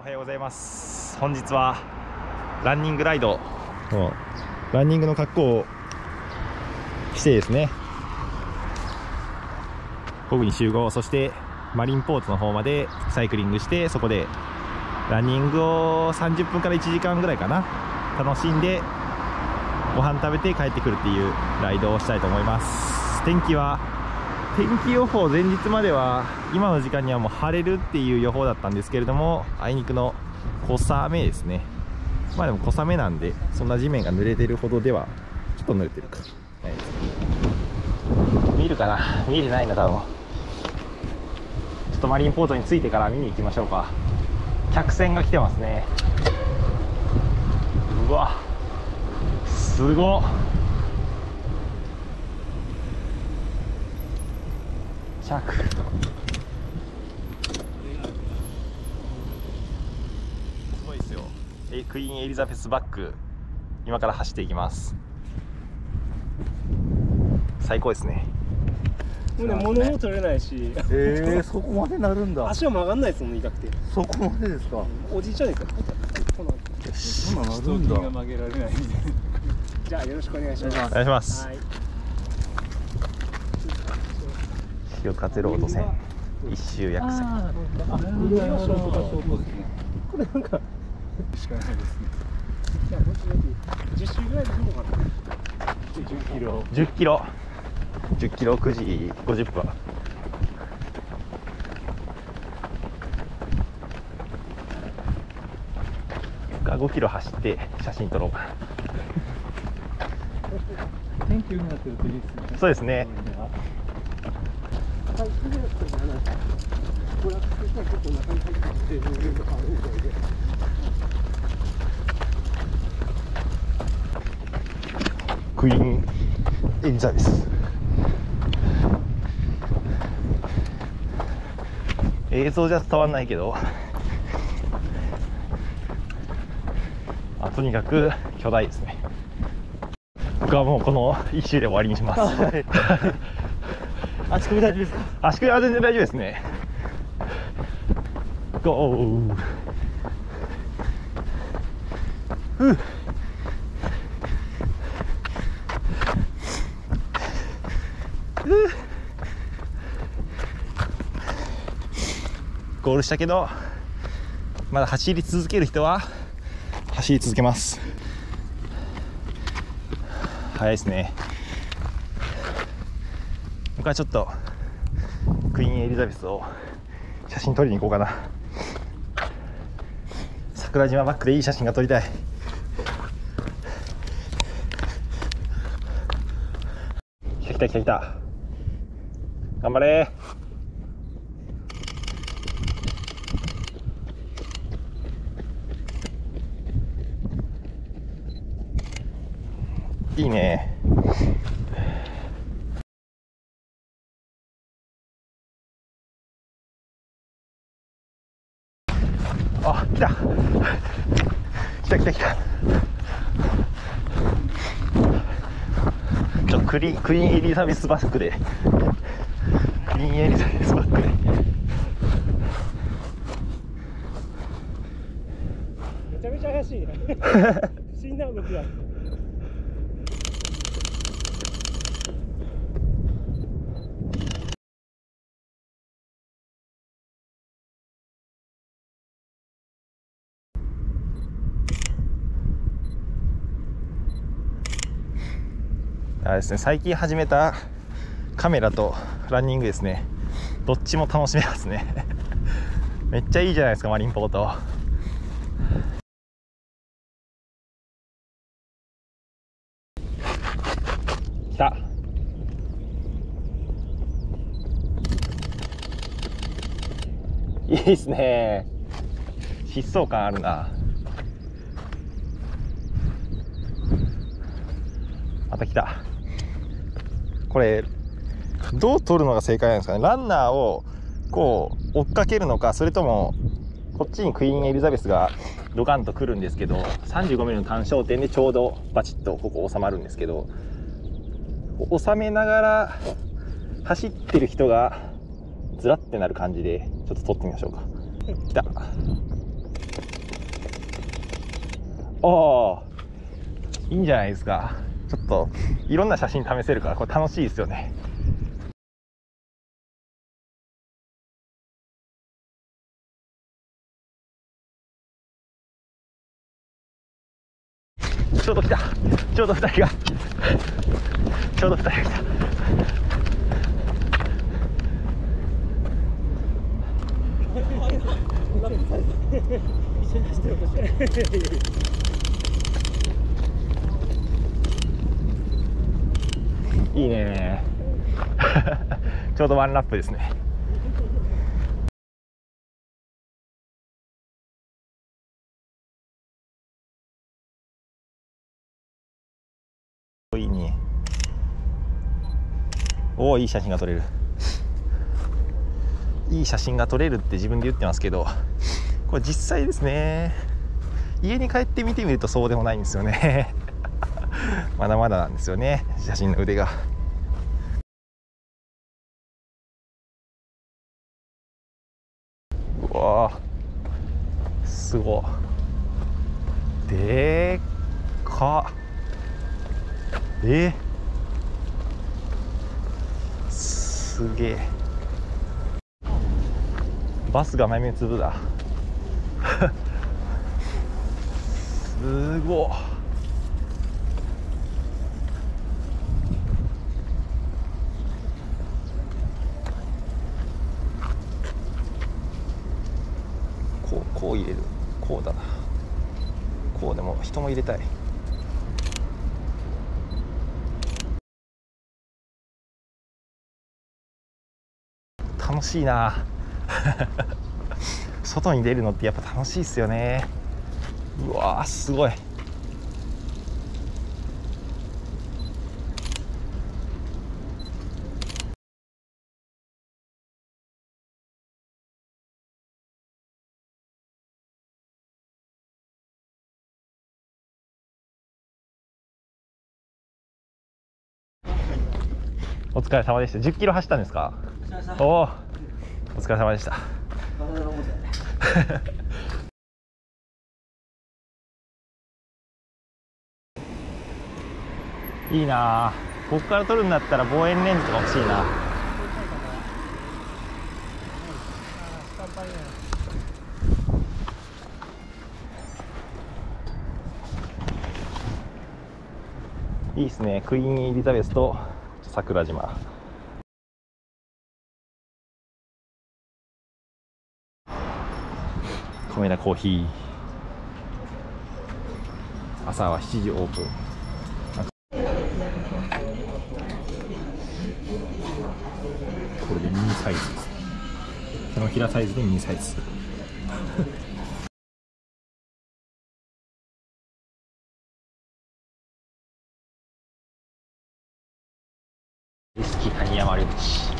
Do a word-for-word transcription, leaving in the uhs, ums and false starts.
おはようございます。本日はランニングライドのランニングの格好をしてですね、午後に集合、そしてマリンポートの方までサイクリングして、そこでランニングをさんじゅっぷんからいちじかんぐらいかな楽しんで、ご飯食べて帰ってくるっていうライドをしたいと思います。天気は天気予報前日までは今の時間にはもう晴れるっていう予報だったんですけれども、あいにくの小雨ですね。まあでも小雨なんでそんな地面が濡れてるほどでは、ちょっと濡れてるかないです。見るかな、見えてないな多分。ちょっとマリンポートに着いてから見に行きましょうか。客船が来てますね。うわすごっ。着すごいですよ。えクイーンエリザベスバック、今から走っていきます。最高ですね。 もうね、物も取れないし、 えー、そこまでなるんだ。 足は曲がんないですもんね、痛くて。 そこまでですか。 おじいちゃんですよ。 そんななるんだ。 が曲げられないみたいな。じゃあよろしくお願いします。 お願いします。はい、潮風ロード線一周約線。 これなんかしかないですね。じゃあもうじゅっ周ぐらいでいいのかな。じゅっキロ。 じゅっキロ。じゅっキロくじごじゅっぷん。がごキロ走って写真撮ろうかな。 天気良くなってるといいですね。 そうですね。 はい、綺麗だったじゃないですか。これは結構中に入ってきて、上が変わるみたいで。 クイーンエリザベス。映像じゃ伝わんないけど、あとにかく巨大ですね。僕はもうこの一周で終わりにします。 足首大丈夫ですか。 足首は全然大丈夫ですね。ゴー。ふう。ゴールしたけど、まだ走り続ける人は走り続けます。早いですね。僕はちょっとクイーンエリザベスを写真撮りに行こうかな。桜島バックでいい写真が撮りたい。来た来た来た来た。頑張れー。いいね。あ、来た。来た来た来た。ちょクリクイーンエリザベスバックで。クイーンエリザベスバックで。 めちゃめちゃ怪しいね。不思議な動きだ。 あれですね、最近始めたカメラとランニングですね。どっちも楽しめますね。めっちゃいいじゃないですか、マリンポート。来た。いいですね。疾走感あるな。また来た。これどう撮るのが正解なんですかね。ランナーをこう追っかけるのか、それともこっちにクイーンエリザベスがドカンと来るんですけど、さんじゅうごミリの単焦点でちょうどバチッとここ収まるんですけど、収めながら走ってる人がずらってなる感じでちょっと撮ってみましょうか。来た。 おー、いいんじゃないですか。ちょっといろんな写真試せるからこれ楽しいですよね。ちょうど来た。ちょうどふたりがちょうどふたりが来た。いいねちょうどワンラップですね。いいね。おお、いい写真が撮れる。いい写真が撮れるって自分で言ってますけど、これ実際ですね、家に帰って見てみるとそうでもないんですよねまだまだなんですよね、写真の腕が。うわー、すごいでーかえー、すげえ。バスが豆粒だすごい。こうこう入れる、こうだな、こうでも人も入れたい。楽しいな外に出るのってやっぱ楽しいっすよね。うわー、すごい。お疲れ様でした。じゅっキロ走ったんですか？おお、お疲れ様でした。いいなあ。ここから撮るんだったら望遠レンズとか欲しいな。いいですね。クイーンエリザベスと桜島。カメラコーヒー。朝はしちじオープン。これでミニサイズです。手のひらサイズでミニサイズ意識谷山緑地。